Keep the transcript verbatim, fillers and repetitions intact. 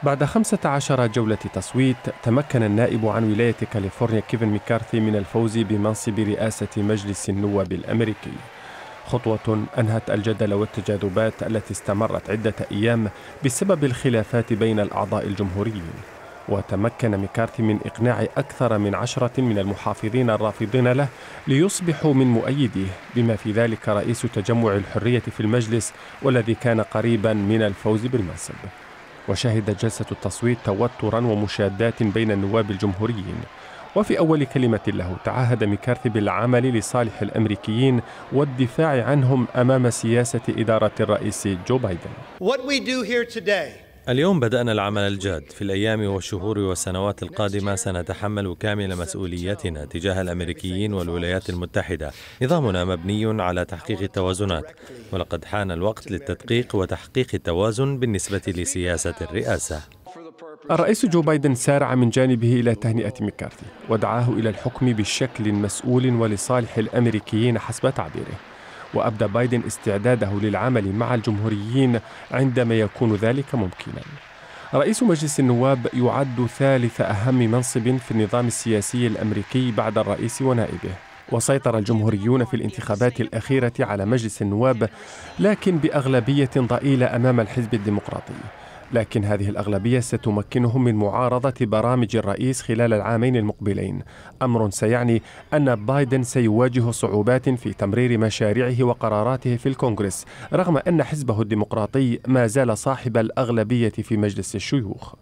بعد خمسة عشر جولة تصويت، تمكن النائب عن ولاية كاليفورنيا كيفن ميكارثي من الفوز بمنصب رئاسة مجلس النواب الأمريكي، خطوة أنهت الجدل والتجاذبات التي استمرت عدة أيام بسبب الخلافات بين الأعضاء الجمهوريين. وتمكن ميكارثي من إقناع أكثر من عشرة من المحافظين الرافضين له ليصبحوا من مؤيديه، بما في ذلك رئيس تجمع الحرية في المجلس والذي كان قريبا من الفوز بالمنصب. وشهدت جلسة التصويت توترا ومشادات بين النواب الجمهوريين. وفي أول كلمة له تعهد ميكارثي بالعمل لصالح الأمريكيين والدفاع عنهم أمام سياسة إدارة الرئيس جو بايدن. اليوم بدأنا العمل الجاد. في الأيام والشهور والسنوات القادمة سنتحمل كامل مسؤوليتنا تجاه الأمريكيين والولايات المتحدة. نظامنا مبني على تحقيق التوازنات، ولقد حان الوقت للتدقيق وتحقيق التوازن بالنسبة لسياسة الرئاسة. الرئيس جو بايدن سارع من جانبه إلى تهنئة ميكارثي ودعاه إلى الحكم بشكل مسؤول ولصالح الأمريكيين حسب تعبيره. وأبدى بايدن استعداده للعمل مع الجمهوريين عندما يكون ذلك ممكنا. رئيس مجلس النواب يعد ثالث أهم منصب في النظام السياسي الأمريكي بعد الرئيس ونائبه. وسيطر الجمهوريون في الانتخابات الأخيرة على مجلس النواب، لكن بأغلبية ضئيلة أمام الحزب الديمقراطي. لكن هذه الأغلبية ستمكنهم من معارضة برامج الرئيس خلال العامين المقبلين، أمر سيعني أن بايدن سيواجه صعوبات في تمرير مشاريعه وقراراته في الكونغرس، رغم أن حزبه الديمقراطي ما زال صاحب الأغلبية في مجلس الشيوخ.